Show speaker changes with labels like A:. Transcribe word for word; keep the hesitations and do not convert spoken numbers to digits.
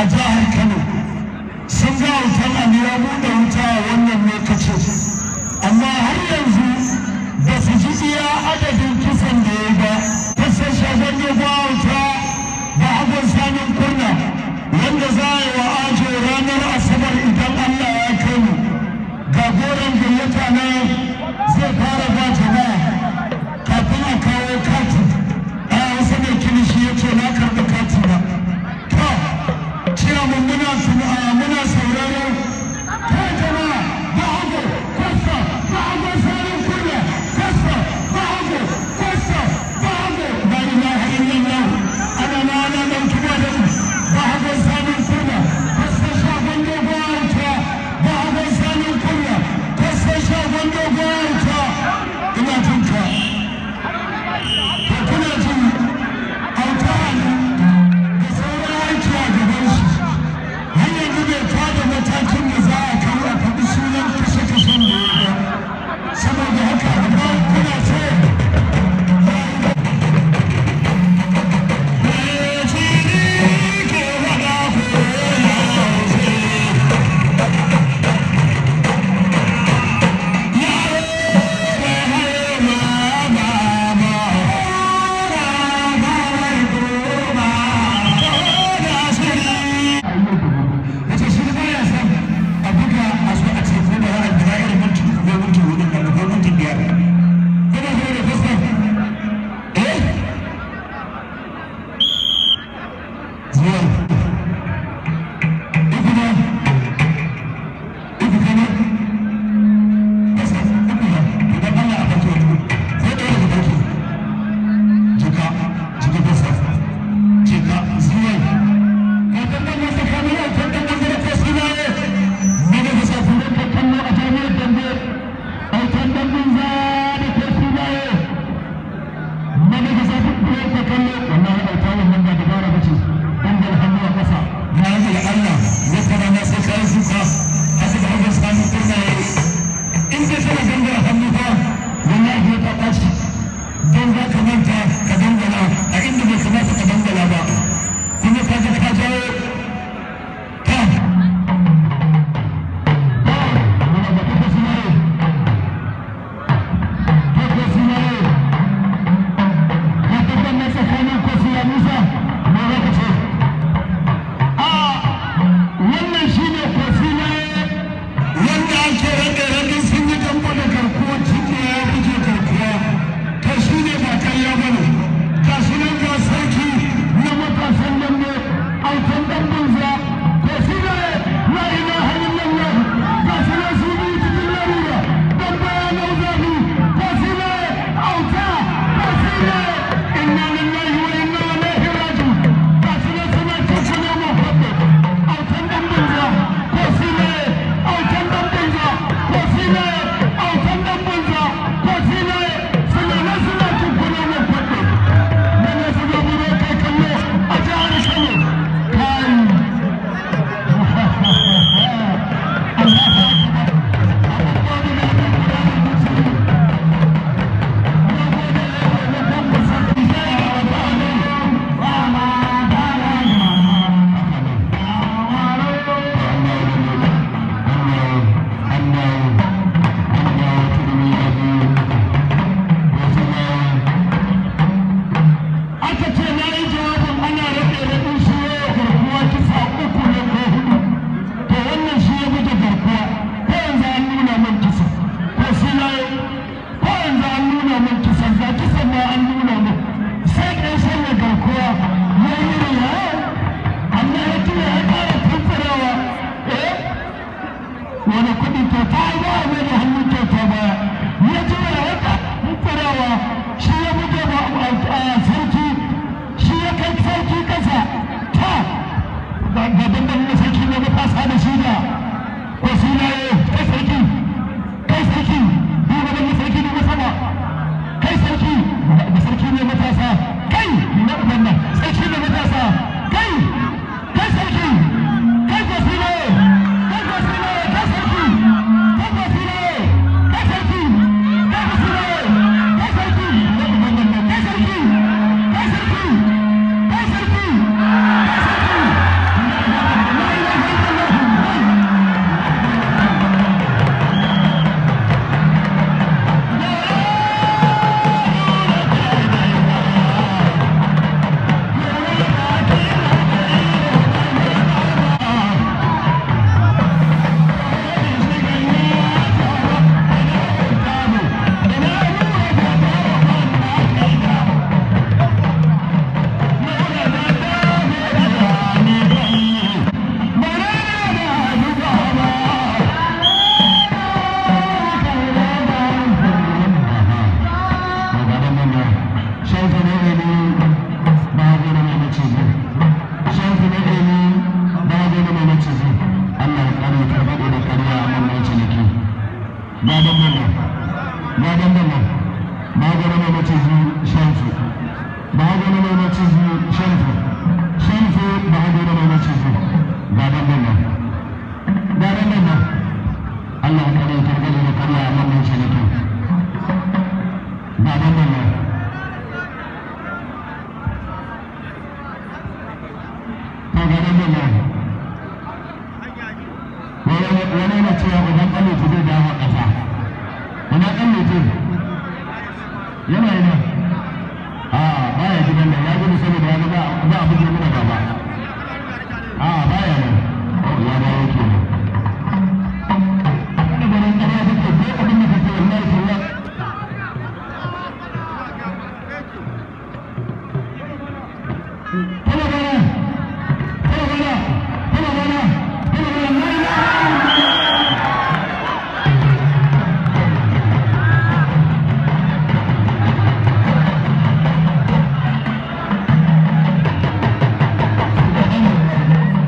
A: a jihar Kano sun ga wutan Ali ya buɗe wuta a wannan lokacin, amma har yanzu ba su ji iya adadin kisan da ya ba. Kasan shagon ya ba wuta da hagon sanin kurna wanda za a yi wa ajo ranar Asabar idan Allah ya kai mu. Ga goron gayyata na zai fara ba jama'a kafin a kawo kati. A wasu mai kilishi ya ce na karɓi kati ba. To, ciyamun muna dambe nan magana mai maciji shanfu magana mai maciji shanfu shanfu magana mai maciji ga dambe nan ga dambe nan Allah ya kare targaɗe da karya a wannan shanakin ga dambe nan to ga dambe nan wani yana cewa uban ƙalle ta zai dawo ƙasa wani ƙalle ce yana yana a baya gidan nan ya gudu saboda ya ga ba a buge mana baba